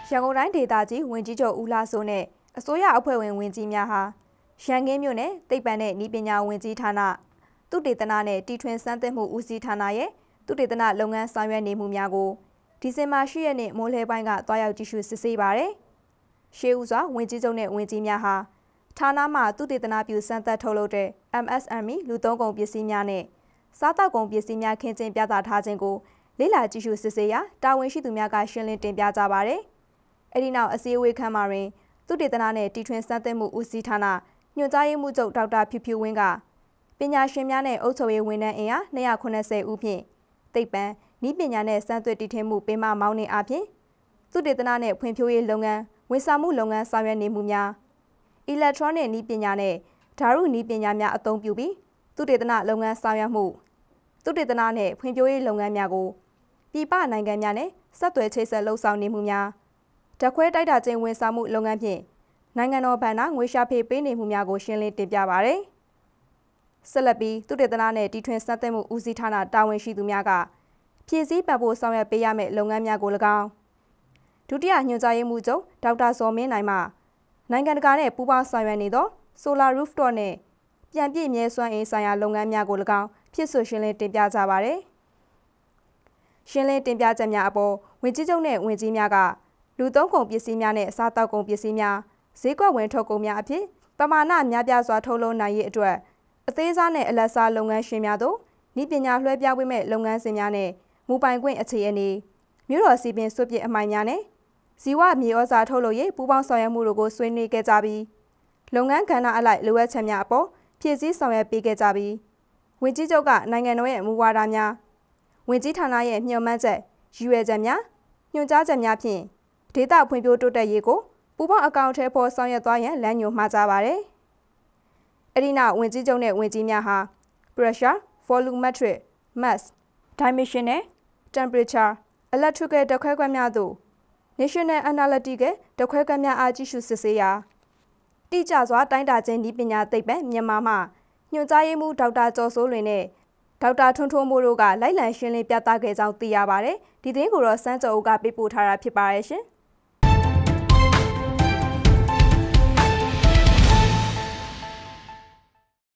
ရန်ကုန်တိုင်းဒေသကြီးဝန်ကြီးချုပ်ဦးလှစိုးနဲ့အစိုးရအဖွဲ့ဝင်ဝန်ကြီးများဟာရန်ကင်းမြို့နယ်သိပ္ပံနဲ့ဤပညာဝန်ကြီးဌာနသုတေသနနဲ့တီထွင်စမ်းသပ်မှုဦးစီးဌာနရဲ့သုတေသနလုပ်ငန်းဆောင်ရွက်နေမှုများကိုဒီဇင်ဘာ10ရက်နေ့မိုးလယ်ပိုင်းကတွားရောက်ကြည့်ရှုစစ်ဆေးပါတယ်။ရှေးဦးစွာဝန်ကြီးချုပ်နဲ့ဝန်ကြီးများဟာဌာနမှသုတေသနပြုစမ်းသပ်ထုတ်လုပ်တဲ့ MSME လူသုံးကုန်ပစ္စည်းများနဲ့စားတောက်ကုန်ပစ္စည်းများခင်းကျင်းပြသထားခြင်းကိုလေ့လာကြည့်ရှုစစ်ဆေးရာတာဝန်ရှိသူများကရှင်းလင်းတင်ပြကြပါတယ်။အဲဒီနောက်အစည်းအဝေးခန်းမှာတွင်သုတေသနနဲ့တီထွင်စမ်းသပ်မှုဦးစီးဌာနညွှန်ကြားရေးမှူးချုပ်ဒေါက်တာဖြူဖြူဝင်းကပညာရှင်များနဲ့အုပ်ချုပ်ရေးဝန်ထမ်းအင်အား290ဦးဖြင့်သိပ္ပံနည်းပညာနဲ့စမ်းသပ်တီထွင်မှုပင်မမောင်းနှင်အပြင်သုတေသနနဲ့ဖွံ့ဖြိုးရေးလုပ်ငန်းဝန်ဆောင်မှုလုပ်ငန်းဆောင်ရွက်နေမှုများအီလက်ထရောနစ်နည်းပညာနဲ့ဓာတ်ရုနည်းပညာများအသုံးပြုပြီးသုတေသနလုပ်ငန်းဆောင်ရွက်မှုသုတေသနနဲ့ဖွံ့ဖြိုးရေးလုပ်ငန်းများကိုပြည်ပနိုင်ငံများနဲ့ဆက်သွယ်ချိတ်ဆက်လှုပ်ဆောင်နေမှုများဓာတ်ခွဲတိုက်တာချင်းဝန်ဆောင်မှုလုပ်ငန်းဖြင့်နိုင်ငံတော်ဘဏ္ဍာငွေရှာဖွေပေးနေမှုများကိုရှင်းလင်းတင်ပြပါရယ်ဆက်လက်ပြီးသုတေသနနဲ့တီထွင်စမ်းသပ်မှုဦးစီးဌာနတာဝန်ရှိသူများကဖြည့်ဆည်းပံ့ပိုးဆောင်ရွက်ပေးရမယ့်လုပ်ငန်းများကို၎င်းဒုတိယညွှန်ကြားရေးမှူးချုပ်ဒေါက်တာဇော်မင်းနိုင်မှနိုင်ငံတကာနဲ့ပူးပေါင်းဆောင်ရွက်နေသော Solar Rooftop နဲ့ပြန်ပြည့်မြဲစွမ်းအင်ဆိုင်ရာလုပ်ငန်းများကို၎င်းဖြစ်ဆိုရှင်းလင်းတင်ပြကြပါရယ်ရှင်းလင်းတင်ပြချက်များအပေါ်ဝန်ကြီးချုပ်နဲ့ဝန်ကြီးများကလူသုံးကုန်ပစ္စည်းများနဲ့စားတောက်ကုန်ပစ္စည်းများဈေးကွက်ဝင်ထုတ်ကုန်များအဖြစ်ပမာဏများပြားစွာထုတ်လုပ်နိုင်ရေးအတွက်အသေးစားနဲ့အလတ်စားလုပ်ငန်းရှင်များတို့ဤပညာလွှဲပြောင်းပေးမဲ့လုပ်ငန်းစဉ်များနဲ့မူပိုင်ခွင့်အခြေအနေမြို့တော်စီပင်စွပ်ပစ်အမိုင်များနဲ့ဇီဝမြေဩဇာထုတ်လုပ်ရေးပူးပေါင်းဆောင်ရွက်မှုတို့ကိုဆွေးနွေးခဲ့ကြပြီးလုပ်ငန်းကဏ္ဍအလိုက်လိုအပ်ချက်များအပေါ်ဖြည့်ဆည်းဆောင်ရွက်ပေးခဲ့ကြပြီးဝန်ကြီးချုပ်ကနိုင်ငံတော်ရဲ့မူဝါဒများဝန်ကြီးဌာနရဲ့ညွှန်မှန်းချက်ရည်ရွယ်ချက်များညွှန်ကြားချက်များဖြင့်ဒေသဖွံ့ဖြိုးတိုးတက်ရေးကိုပူးပေါင်းအကောင့်ထဲပေါ်ဆောင်ရွက်သွားရန်လမ်းညွှန်မှာကြပါရယ်အဲဒီနောက်ဝန်ကြီးချုပ်နဲ့ဝန်ကြီးများဟာ pressure volumetric mass dimensional temperature electrical ဓာတ်ခွဲခန်းများသို့ National Analytical ဓာတ်ခွဲခန်းများအားကြည့်ရှုစစ်ဆေးရာတိကျစွာတိုင်းတာခြင်းနည်းပညာသိပ္ပံမြန်မာမှညွှန်ကြားရေးမှူးဒေါက်တာကျော်စိုးလွင်နဲ့ဒေါက်တာထွန်းထွန်းမိုးတို့ကလိုက်လံရှင်းလင်းပြသခဲ့ကြောင်းသိရပါတယ်။ဒီသတင်းကိုတော့စန်းကျော်ဦးကပေးပို့ထားတာဖြစ်ပါရဲ့ရှင်။